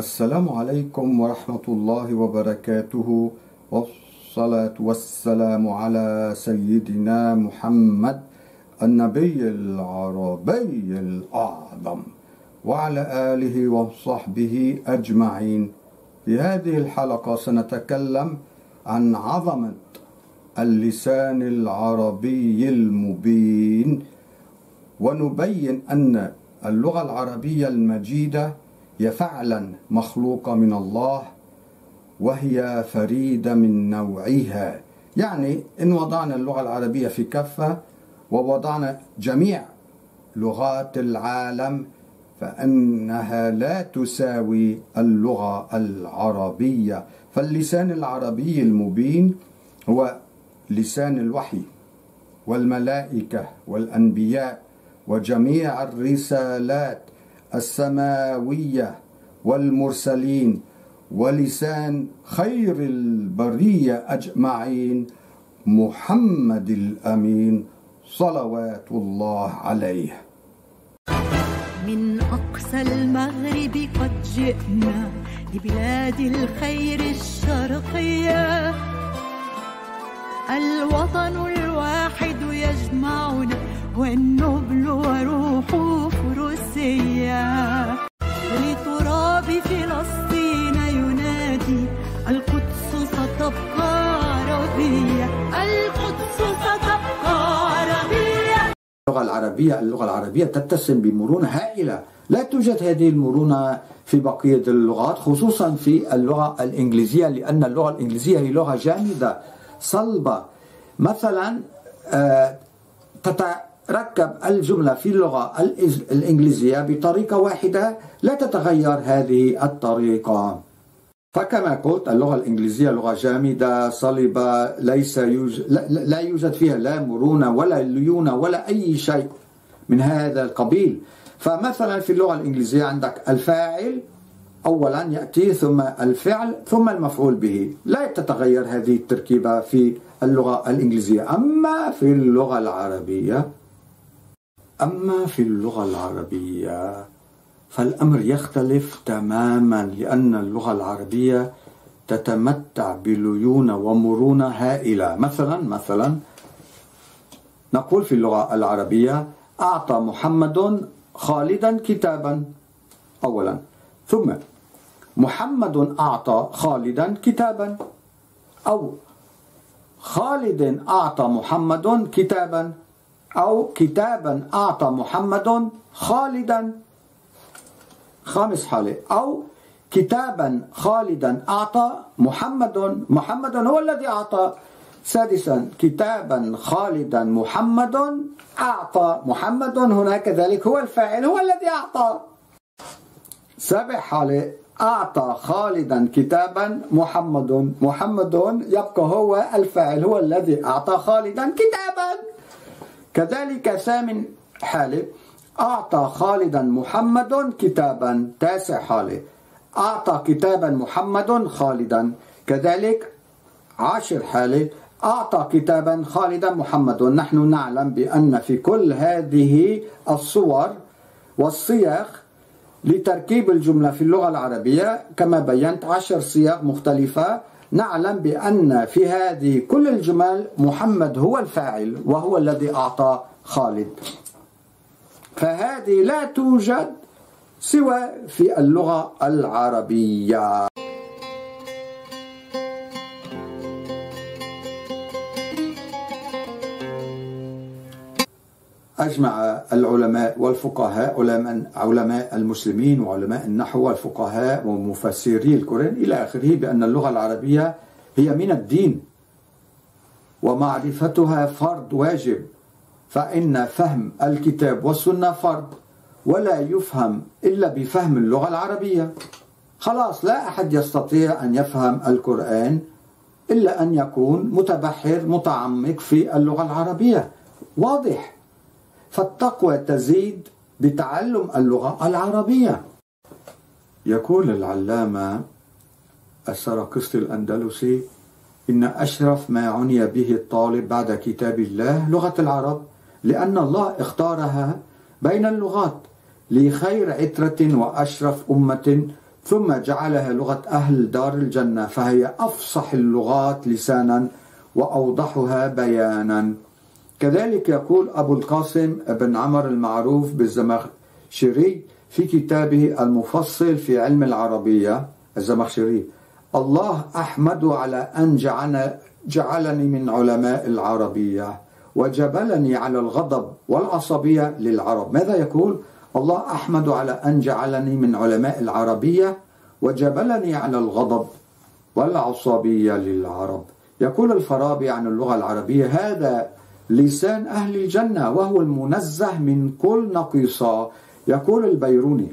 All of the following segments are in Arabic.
السلام عليكم ورحمة الله وبركاته، والصلاة والسلام على سيدنا محمد النبي العربي الأعظم وعلى آله وصحبه أجمعين. في هذه الحلقة سنتكلم عن عظمة اللسان العربي المبين، ونبين أن اللغة العربية المجيدة هي فعلا مخلوقة من الله، وهي فريدة من نوعها. يعني إن وضعنا اللغة العربية في كفة ووضعنا جميع لغات العالم فإنها لا تساوي اللغة العربية. فاللسان العربي المبين هو لسان الوحي والملائكة والأنبياء وجميع الرسالات السماوية والمرسلين، ولسان خير البرية أجمعين محمد الأمين صلوات الله عليه. من أقصى المغرب قد جئنا لبلاد الخير الشرقية، الوطن الواحد يجمعنا والنبل وروح فروسية، ولتراب فلسطين ينادي القدس ستبقى عربية، القدس ستبقى عربية. اللغة العربية تتسم بمرونة هائلة، لا توجد هذه المرونة في بقية اللغات، خصوصا في اللغة الإنجليزية، لأن اللغة الإنجليزية هي لغة جامدة صلبة. مثلا تتركب الجملة في اللغة الإنجليزية بطريقة واحدة، لا تتغير هذه الطريقة. فكما قلت اللغة الإنجليزية لغة جامدة صلبة، لا يوجد فيها لا مرونة ولا ليونة ولا أي شيء من هذا القبيل. فمثلا في اللغة الإنجليزية عندك الفاعل أولا يأتي، ثم الفعل، ثم المفعول به، لا تتغير هذه التركيبة في اللغة الإنجليزية. أما في اللغة العربية فالأمر يختلف تماما، لأن اللغة العربية تتمتع بليونة ومرونة هائلة. مثلا نقول في اللغة العربية أعطى محمد خالدا كتابا أولا، ثم محمد أعطى خالدا كتابا، أو خالد أعطى محمد كتابا، أو كتابا أعطى محمد خالدا. خامس حالة، أو كتابا خالدا أعطى محمد هو الذي أعطى. سادسا كتابا خالدا محمد أعطى محمد، هنا كذلك هو الفاعل هو الذي أعطى. سابع حالة أعطى خالدا كتابا محمد يبقى هو الفاعل هو الذي أعطى خالدا كتابا. كذلك ثامن حالة أعطى خالدا محمد كتابا. تاسع حالة أعطى كتابا محمد خالدا. كذلك عاشر حالة أعطى كتابا خالدا محمد. نحن نعلم بأن في كل هذه الصور والصيغ لتركيب الجملة في اللغة العربية كما بينت 10 صيغ مختلفة، نعلم بأن في هذه كل الجمل محمد هو الفاعل وهو الذي أعطى خالد. فهذه لا توجد سوى في اللغة العربية. أجمع العلماء والفقهاء، علماء المسلمين وعلماء النحو والفقهاء ومفسري القرآن إلى آخره، بأن اللغة العربية هي من الدين، ومعرفتها فرض واجب، فإن فهم الكتاب والسنة فرض، ولا يفهم إلا بفهم اللغة العربية. خلاص لا أحد يستطيع أن يفهم القرآن إلا أن يكون متبحر متعمق في اللغة العربية. واضح؟ فالتقوى تزيد بتعلم اللغة العربية. يقول العلامة السراقسطي الأندلسي: إن أشرف ما عني به الطالب بعد كتاب الله لغة العرب، لأن الله اختارها بين اللغات لخير عترة وأشرف أمة ثم جعلها لغة أهل دار الجنة، فهي أفصح اللغات لسانا وأوضحها بيانا. كذلك يقول أبو القاسم بن عمر المعروف بالزمخشري في كتابه المفصل في علم العربية الزمخشري: الله أحمد على أن جعلني من علماء العربية وجبلني على الغضب والعصبية للعرب. ماذا يقول؟ الله أحمد على أن جعلني من علماء العربية وجبلني على الغضب والعصبية للعرب. يقول الفارابي عن اللغة العربية: هذا لسان أهل الجنة وهو المنزه من كل نقيصة. يقول البيروني: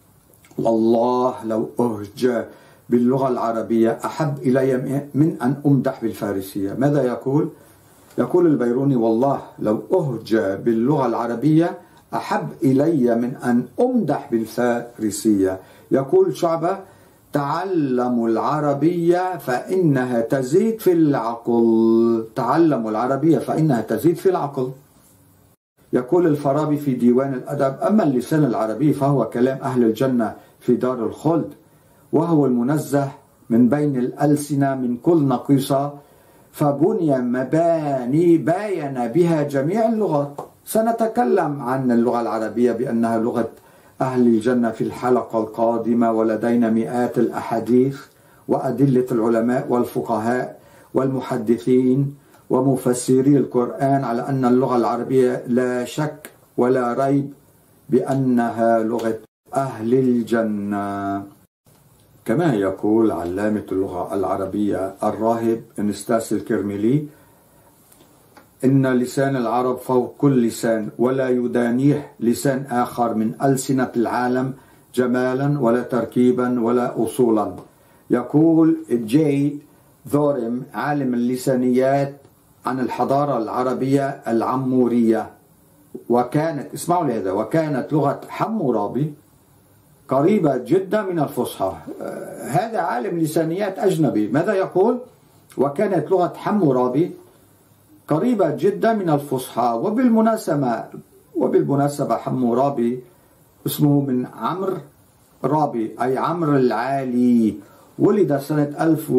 والله لو أهجى باللغة العربية أحب إلي من أن أمدح بالفارسية. ماذا يقول؟ يقول البيروني: والله لو أهجى باللغة العربية أحب إلي من أن أمدح بالفارسية. يقول شعبة: تعلموا العربية فإنها تزيد في العقل. تعلموا العربية فإنها تزيد في العقل. يقول الفارابي في ديوان الأدب: أما اللسان العربي فهو كلام أهل الجنة في دار الخلد، وهو المنزه من بين الألسنة من كل نقيصة، فبني مباني باين بها جميع اللغات. سنتكلم عن اللغة العربية بأنها لغة أهل الجنة في الحلقة القادمة، ولدينا مئات الأحاديث وأدلة العلماء والفقهاء والمحدثين ومفسري القرآن على أن اللغة العربية لا شك ولا ريب بأنها لغة أهل الجنة. كما يقول علامة اللغة العربية الراهب انستاس الكرملي: إن لسان العرب فوق كل لسان، ولا يدانيه لسان آخر من ألسنة العالم جمالا ولا تركيبا ولا أصولا. يقول جي ذورم عالم اللسانيات عن الحضارة العربية العمورية: وكانت، اسمعوا لهذا، وكانت لغة حمورابي قريبة جدا من الفصحى. هذا عالم لسانيات أجنبي. ماذا يقول؟ وكانت لغة حمورابي قريبة جدا من الفصحى. وبالمناسبة حمورابي اسمه من عمرو رابي، أي عمرو العالي. ولد سنة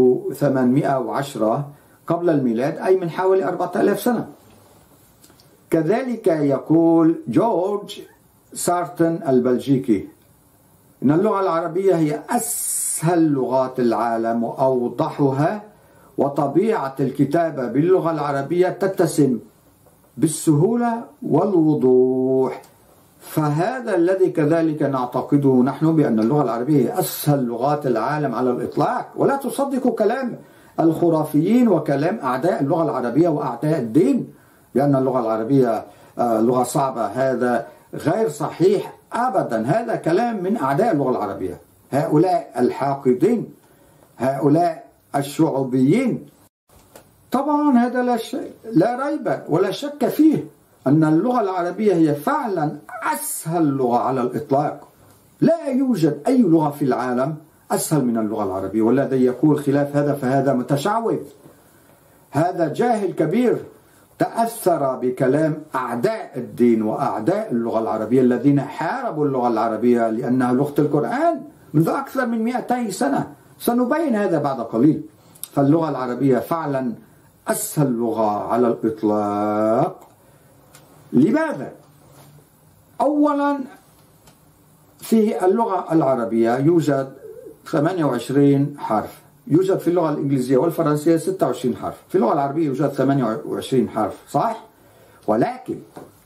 1810 قبل الميلاد، أي من حوالي 4000 سنة. كذلك يقول جورج سارتن البلجيكي: إن اللغة العربية هي أسهل لغات العالم وأوضحها، وطبيعة الكتابة باللغة العربية تتسم بالسهولة والوضوح. فهذا الذي كذلك نعتقده نحن، بأن اللغة العربية هي أسهل لغات العالم على الإطلاق. ولا تصدقوا كلام الخرافيين وكلام أعداء اللغة العربية وأعداء الدين بأن اللغة العربية لغة صعبة. هذا غير صحيح أبدا. هذا كلام من أعداء اللغة العربية، هؤلاء الحاقدين، هؤلاء الشعوبيين. طبعا هذا لا ريب ولا شك فيه أن اللغة العربية هي فعلا أسهل لغة على الإطلاق. لا يوجد أي لغة في العالم أسهل من اللغة العربية. والذي يقول خلاف هذا فهذا متشعوذ، هذا جاهل كبير، تأثر بكلام أعداء الدين وأعداء اللغة العربية الذين حاربوا اللغة العربية لأنها لغة القرآن منذ أكثر من 200 سنة. سنبين هذا بعد قليل. فاللغة العربية فعلا أسهل لغة على الإطلاق. لماذا؟ أولا، في اللغة العربية يوجد 28 حرف. يوجد في اللغة الإنجليزية والفرنسية 26 حرف. في اللغة العربية يوجد 28 حرف، صح؟ ولكن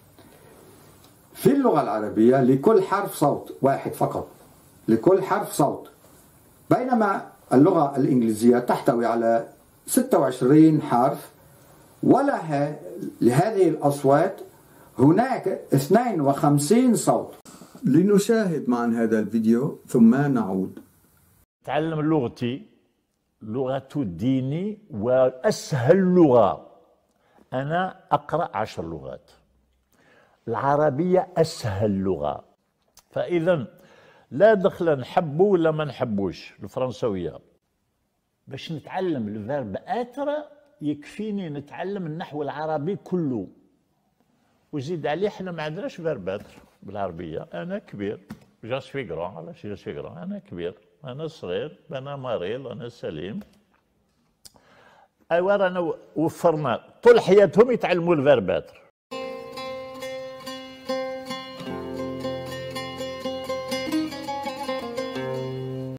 في اللغة العربية لكل حرف صوت واحد فقط، لكل حرف صوت. بينما اللغة الإنجليزية تحتوي على 26 حرف، ولها لهذه الأصوات هناك 52 صوت. لنشاهد معا هذا الفيديو ثم نعود. تعلم لغتي، لغة ديني وأسهل لغة. أنا أقرأ 10 لغات، العربية أسهل لغة. فإذا لا دخل نحبه ولا ما نحبوش الفرنسوية. باش نتعلم الفيرب اتر يكفيني نتعلم النحو العربي كله، وزيد عليه حنا ما عندناش فيرب اتر بالعربية. أنا كبير جا سوي كرون. علاش جا سوي كرون؟ انا كبير، انا صغير، انا مريض، انا سليم. ايوا رانا وفرنا طول حياتهم يتعلموا الفيرباتر.